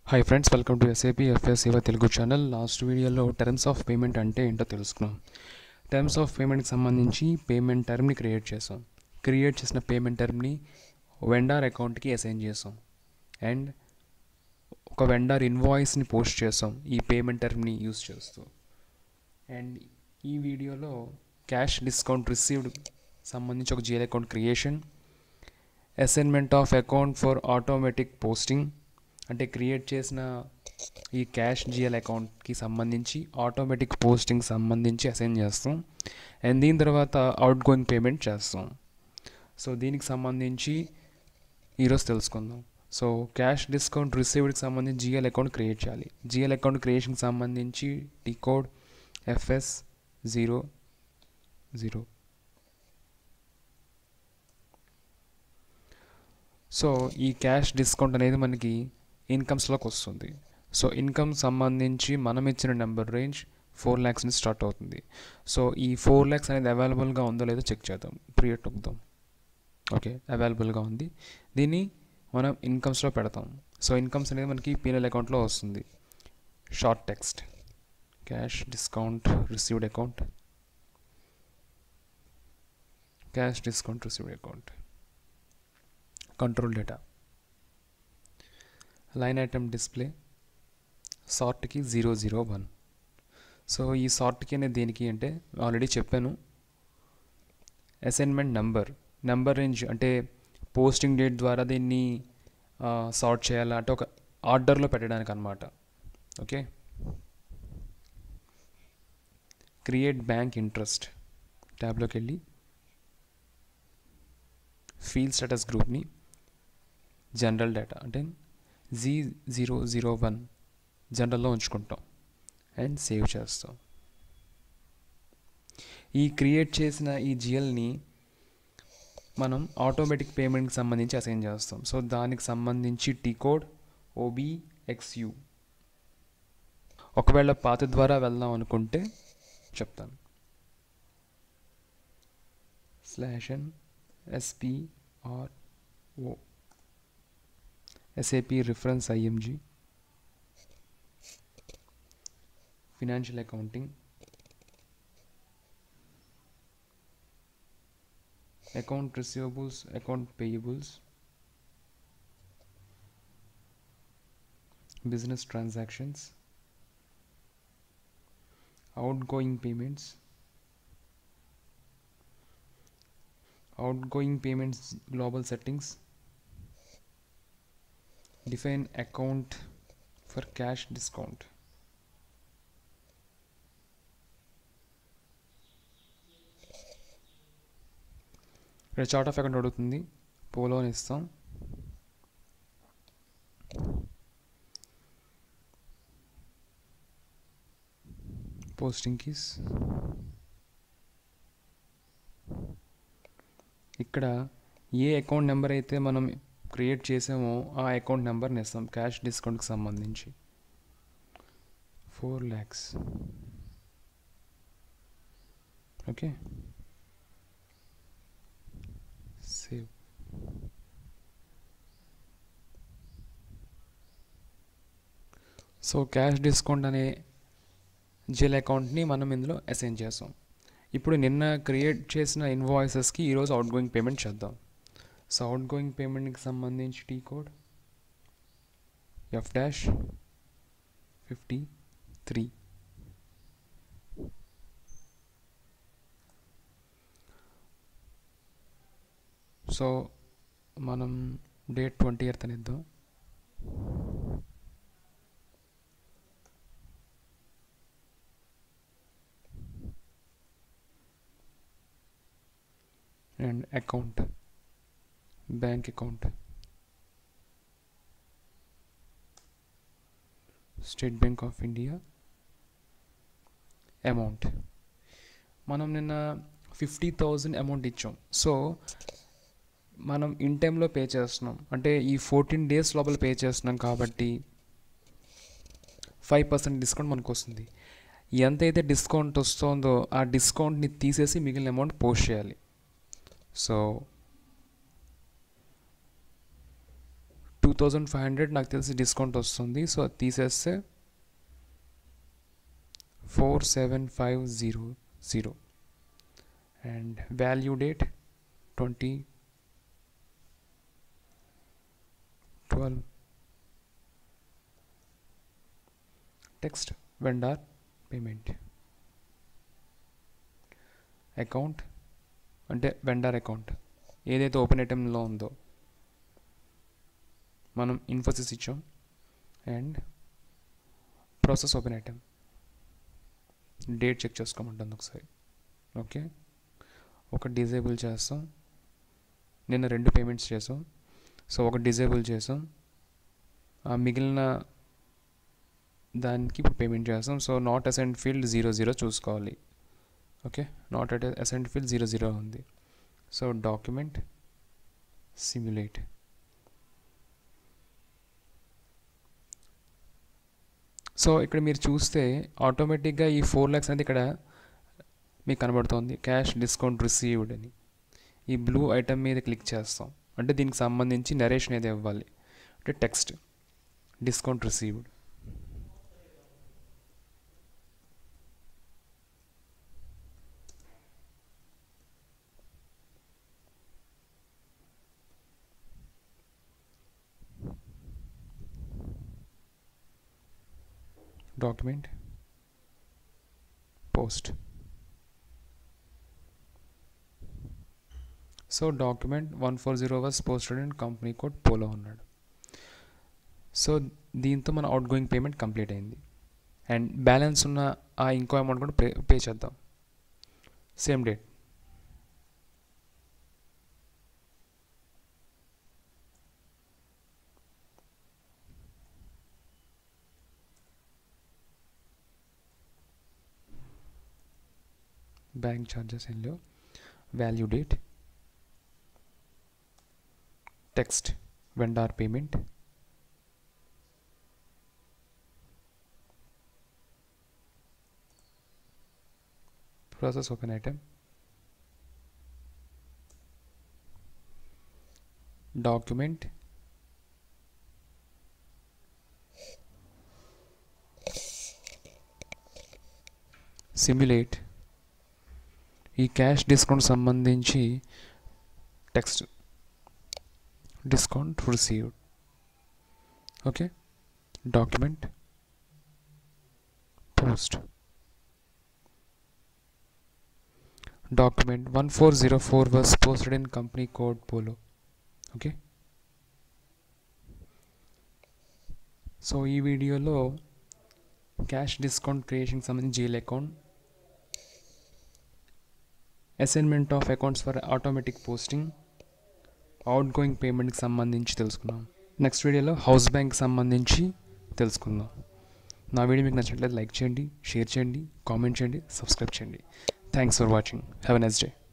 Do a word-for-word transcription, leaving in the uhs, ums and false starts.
Hi friends, welcome to SAP FS Seva Telugu channel. Last వీడియోలో terms of payment అంటే ఏంటో తెలుసుకున్నాం. టర్మ్స్ ఆఫ్ పేమెంట్కి సంబంధించి పేమెంట్ టర్మ్ని క్రియేట్ చేసాం. క్రియేట్ చేసిన పేమెంట్ టర్మ్ని వెండార్ అకౌంట్కి అసైన్ చేసాం అండ్ ఒక వెండార్ ఇన్వాయిస్ని పోస్ట్ చేసాం ఈ పేమెంట్ టర్మ్ని యూస్ చేస్తూ. అండ్ ఈ వీడియోలో క్యాష్ డిస్కౌంట్ రిసీవ్డ్ సంబంధించి ఒక GL account creation, assignment of account for automatic posting అంటే క్రియేట్ చేసిన ఈ క్యాష్ జిఎల్ అకౌంట్కి సంబంధించి ఆటోమేటిక్ పోస్టింగ్ సంబంధించి అసైన్ చేస్తాం అండ్ దీని తర్వాత అవుట్ గోయింగ్ పేమెంట్ చేస్తాం. సో దీనికి సంబంధించి ఈరోజు తెలుసుకుందాం. సో క్యాష్ డిస్కౌంట్ రిసీవ్డ్కి సంబంధించి జిఎల్ అకౌంట్ క్రియేట్ చేయాలి. జిఎల్ అకౌంట్ క్రియేషన్కి సంబంధించి T code FS zero zero. So ఈ క్యాష్ డిస్కౌంట్ అనేది మనకి ఇన్కమ్స్లోకి వస్తుంది. సో ఇన్కమ్ సంబంధించి మనం ఇచ్చిన నెంబర్ రేంజ్ ఫోర్ ల్యాక్స్ నుంచి స్టార్ట్ అవుతుంది. సో ఈ ఫోర్ ల్యాక్స్ అనేది అవైలబుల్గా ఉందో లేదో చెక్ చేద్దాం. క్రియేట్ నొక్కుదాం. ఓకే, అవైలబుల్గా ఉంది. దీన్ని మనం ఇన్కమ్స్లో పెడతాం. సో ఇన్కమ్స్ అనేది మనకి పీఎన్ఎల్ అకౌంట్లో వస్తుంది. Short text cash discount received account, cash discount received account, control data, line item display, సార్ట్కి జీరో జీరో వన్. సో ఈ సార్ట్కి అనేది దేనికి అంటే ఆల్రెడీ చెప్పాను, అసైన్మెంట్ నెంబర్ నెంబర్ రేంజ్ అంటే పోస్టింగ్ డేట్ ద్వారా దీన్ని సార్ట్ చేయాలా అంటే ఒక ఆర్డర్లో పెట్టడానికి అన్నమాట. ఓకే, క్రియేట్ బ్యాంక్ ఇంట్రెస్ట్ ట్యాబ్లోకి వెళ్ళి ఫీల్డ్ స్టేటస్ గ్రూప్ని జనరల్ డేటా అంటే జీ జీరో జీరో వన్ జనరల్లో ఉంచుకుంటాం అండ్ సేవ్ చేస్తాం. ఈ క్రియేట్ చేసిన ఈ జిఎల్ని మనం ఆటోమేటిక్ పేమెంట్కి సంబంధించి అసైన్ చేస్తాం. సో దానికి సంబంధించి టీ కోడ్ ఓబీఎక్స్యూ. ఒకవేళ పాత ద్వారా వెళ్దాం అనుకుంటే చెప్తాను. Slash N SPRO SAP reference IMG financial accounting account receivables account payables business transactions outgoing payments outgoing payments global settings, define account for cash discount. ఇక్కడ చార్ట్ ఆఫ్ అకౌంట్ అడుగుతుంది, పోలో అని ఇస్తాం. పోస్టింగ్ కీస్ ఇక్కడ ఏ account number అయితే మనం create చేసామో ఆ అకౌంట్ నెంబర్ని ఇస్తాం. క్యాష్ డిస్కౌంట్కి సంబంధించి ఫోర్ ల్యాక్స్. Okay, save. So cash discount అనే జిఎల్ అకౌంట్ని మనం ఇందులో అసైన్ చేస్తాం. ఇప్పుడు నిన్న క్రియేట్ చేసిన ఇన్వాయిసెస్కి ఈరోజు అవుట్ గోయింగ్ పేమెంట్ చేద్దాం. సో అవుట్ గోయింగ్ పేమెంట్కి సంబంధించి T code F dash fifty three. So మనం డేట్ ట్వంటీ ఎయిత్ అని ఇద్దాం. And account bank account State Bank of India. Amount మనం నిన్న ఫిఫ్టీ థౌజండ్ అమౌంట్ ఇచ్చాం. సో మనం ఇన్ టైంలో పే చేస్తున్నాం అంటే ఈ ఫోర్టీన్ డేస్ లోపల పే చేస్తున్నాం కాబట్టి ఫైవ్ పర్సెంట్ డిస్కౌంట్ మనకు వస్తుంది. ఎంతైతే డిస్కౌంట్ వస్తుందో ఆ డిస్కౌంట్ని తీసేసి మిగిలిన అమౌంట్ పోస్ట్ చేయాలి. So two thousand five hundred నాకు తెలిసి డిస్కౌంట్ వస్తుంది. సో అది తీసేస్తే four seven five zero zero and value date twenty twelve. Text vendor payment. Account అంటే వెండార్ అకౌంట్ ఏదైతే ఓపెన్ ఐటెంలో ఉందో మనం ఇన్ఫోసిస్ ఇచ్చాం. And process open item date check చేసుకోమంటుంది ఒకసారి. ఓకే, ఒక డిజేబుల్ చేస్తాం. నిన్న రెండు పేమెంట్స్ చేసాం, సో ఒక డిజేబుల్ చేసాం. ఆ మిగిలిన దానికి ఇప్పుడు పేమెంట్ చేస్తాం. So not assigned field zero zero చూసుకోవాలి. Okay, not at assigned field zero zero ఉంది. So document simulate. సో ఇక్కడ మీరు చూస్తే ఆటోమేటిక్గా ఈ ఫోర్ ల్యాక్స్ అనేది ఇక్కడ మీకు కనబడుతుంది, క్యాష్ డిస్కౌంట్ రిసీవ్డ్ అని. ఈ బ్లూ ఐటమ్ మీద క్లిక్ చేస్తాం అంటే దీనికి సంబంధించి నరేషన్ ఏది ఇవ్వాలి అంటే text discount received. Document post. So document one four zero was posted and company code పోలో అన్నాడు. సో దీంతో మన అవుట్ గోయింగ్ పేమెంట్ కంప్లీట్ అయింది. అండ్ బ్యాలెన్స్ ఉన్న ఆ ఇంకో అమౌంట్ కూడా పే పే చేద్దాం. Same date. బ్యాంక్ ఛార్జెస్ ఏం లేవు. Value date, text vendor payment, process open item, document simulate. ఈ క్యాష్ డిస్కౌంట్ సంబంధించి text discount received. Okay, document post. Document one four zero four was posted in company code పోలో. Okay, so ఈ వీడియోలో cash discount క్రియేషన్కి సంబంధించి GL account, assignment of accounts for automatic posting, outgoing పేమెంట్కి సంబంధించి తెలుసుకున్నాం. Next వీడియోలో house bank సంబంధించి తెలుసుకుందాం. నా వీడియో మీకు నచ్చినట్లయితే లైక్ చేయండి, షేర్ చేయండి, కామెంట్ చేయండి, సబ్స్క్రైబ్ చేయండి. Thanks for watching. Have a nice day.